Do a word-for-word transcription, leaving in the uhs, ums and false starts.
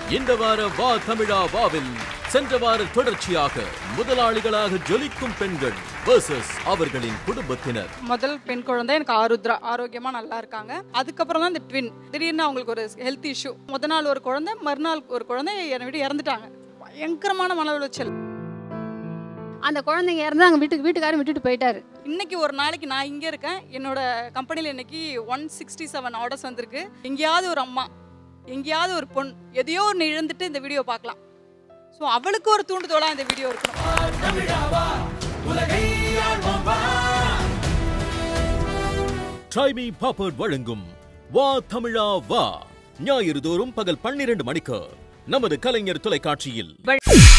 இந்த வார வா தமிழா வாவில் சென்ற வார தொடர்ச்சியாக முதலாளிகளாக ஜொலிக்கும் பெண்கள் வெர்சஸ் அவர்களின் குடும்பத்தினர். முதல் பெண் குழந்தை எனக்கு ஆருத்ரா, ஆரோக்கியமா நல்லா இருக்காங்க. அதுக்கப்புறம் தான் இந்த ட்வின். திடீர்னு அவங்களுக்கு ஒரு ஹெல்த் இஷ்யூ. முத நாள் ஒரு குழந்தை, மறுநாள் ஒரு குழந்தை என்னை விட்டு இறந்துட்டாங்க. பயங்கரமான மன உளைச்சல். அந்த குழந்தைங்க இறந்து அங்கே வீட்டுக்கு வீட்டுக்காரர் விட்டுட்டு போயிட்டாரு. இன்னைக்கு ஒரு நாளைக்கு நான் இங்கே இருக்கேன். என்னோட கம்பெனியில் இன்னைக்கு ஒன் சிக்ஸ்டி செவன் ஆர்டர்ஸ் வந்திருக்கு. எங்கேயாவது ஒரு அம்மா, எங்கேயாவது ஒரு பொண் எதையோ ஒன்று இழந்துட்டு இந்த வீடியோ பார்க்கலாம். ஸோ அவளுக்கு ஒரு தூண்டுதோலாக இந்த வீடியோ இருக்கணும். ட்ரைமி பாப்பர்ட் வழங்கும் வா தமிழா வா ஞாயிறு தோறும் பகல் பன்னிரண்டு மணிக்கு நமது கலைஞர் தொலைக்காட்சியில்.